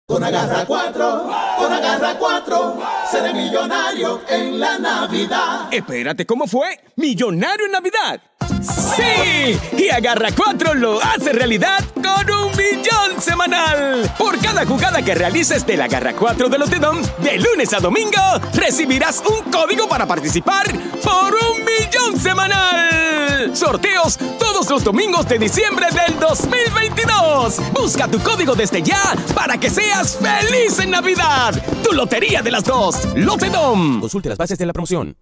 Con Agarra 4, seré millonario en la Navidad. Espérate, ¿cómo fue? ¿Millonario en Navidad? ¡Sí! Y Agarra 4 lo hace realidad con 1 millón semanal. Por cada jugada que realices del Agarra 4 de Lotedom, de lunes a domingo, recibirás un código para participar por 1 millón semanal. Sorteos todos los domingos de diciembre del 2022. Busca tu código desde ya para que seas feliz en Navidad. Tu lotería de las dos, Lotedom. Consulte las bases de la promoción.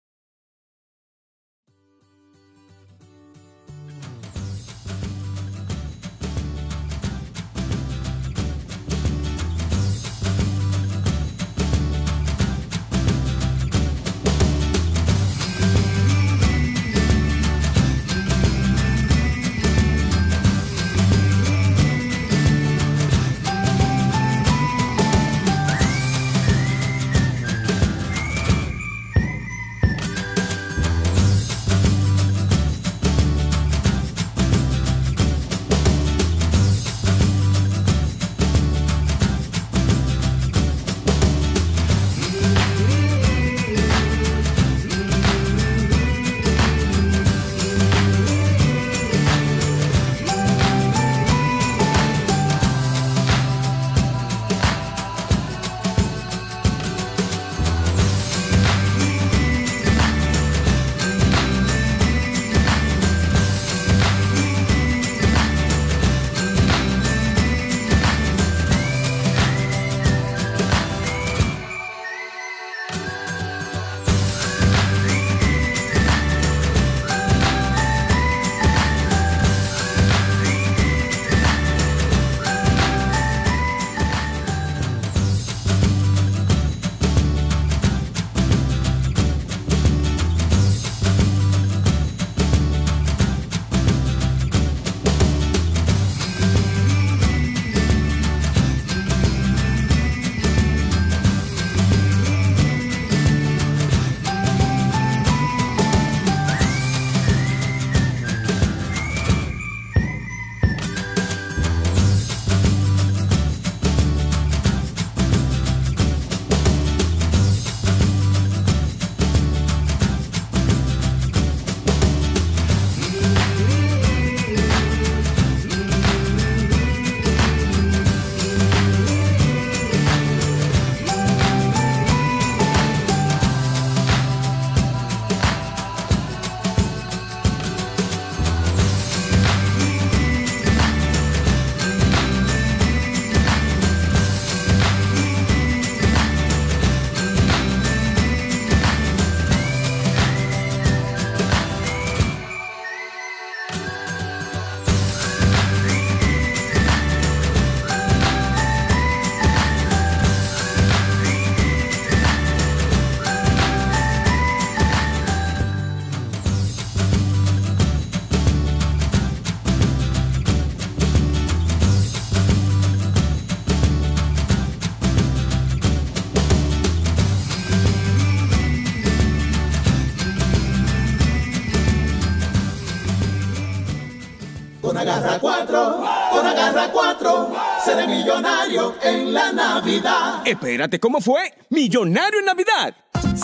Con Agarra 4, seré millonario en la Navidad. Espérate, ¿cómo fue? ¿Millonario en Navidad?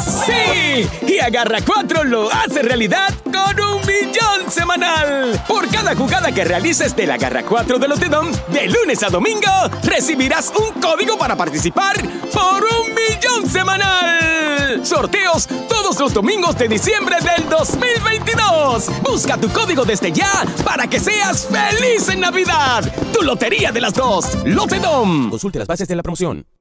¡Sí! Y Agarra 4 lo hace realidad con 1 millón semanal. Por cada jugada que realices del Agarra 4 de Lotedom, de lunes a domingo, recibirás un código para participar por 1 millón semanal. Sorteos todos los domingos de diciembre del 2022. Busca tu código desde ya para que seas feliz en Navidad. Tu lotería de las dos, Lotedom. Consulte las bases de la promoción.